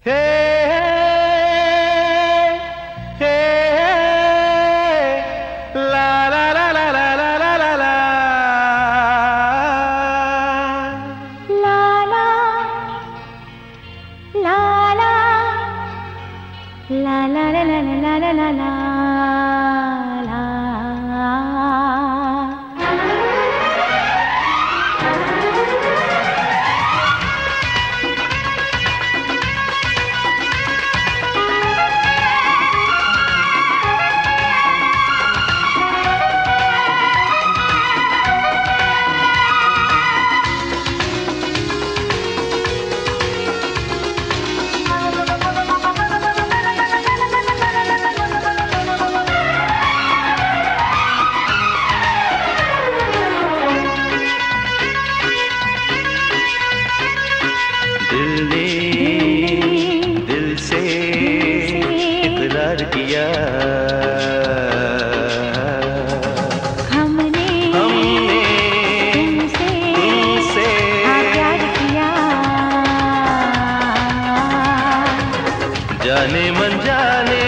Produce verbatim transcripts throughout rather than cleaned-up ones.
हे हे ला ला ला ला ला ला ला ला ला ला ला ला ला ला ला ला ला। दिल ने दिल से इकरार किया, हमने हमने तुमसे तुमसे प्यार किया। जाने मन जाने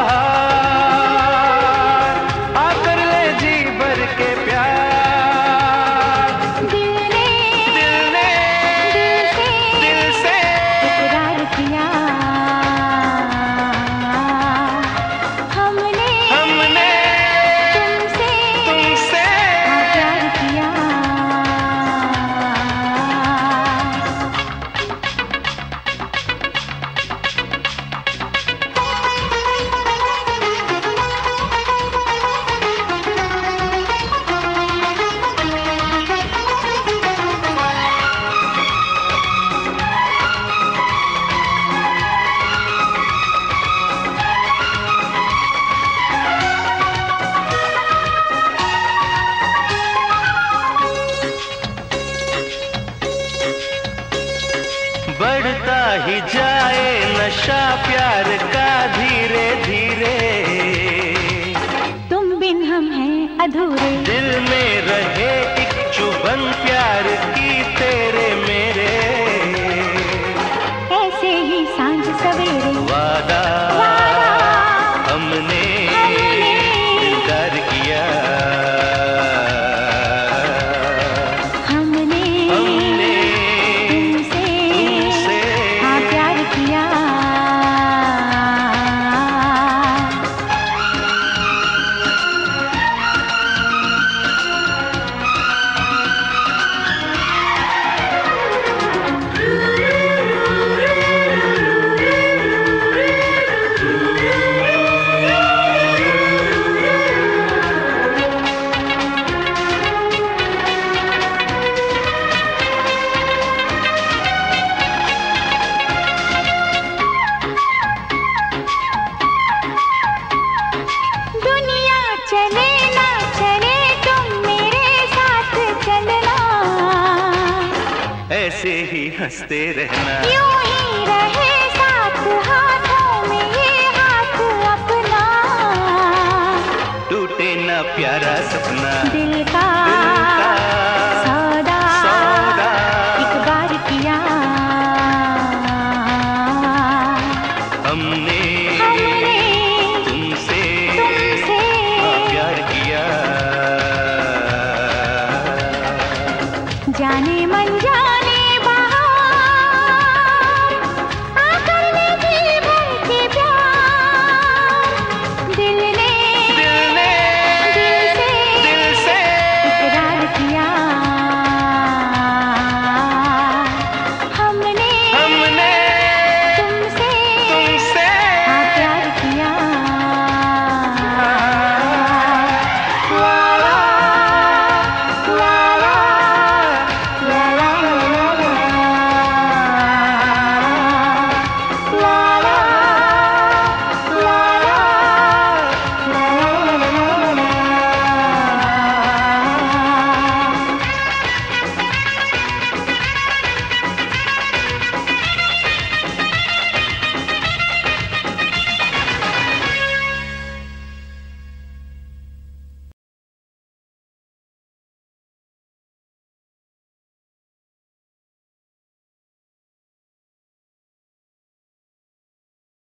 बाहर आकर ले जी भर के प्यार। दिल ने दिल ने दिल से दिल से इकरार किया, हमने हमने तुमसे तुमसे प्यार किया। बढ़ता ही जाए नशा प्यार का धीरे धीरे, तुम बिन हम हैं अधूरे। दिल में रहे एक चुभन प्यार की तेरे मेरे। ऐसे ही सांझ सवेरे वादा वादा हमने हमने दिलदार किया, हमने हमने तुमसे तुमसे हाँ प्यार किया। दुनिया चले ना चले तुम मेरे साथ चलना, ऐसे ही हंसते रहना। यूं ही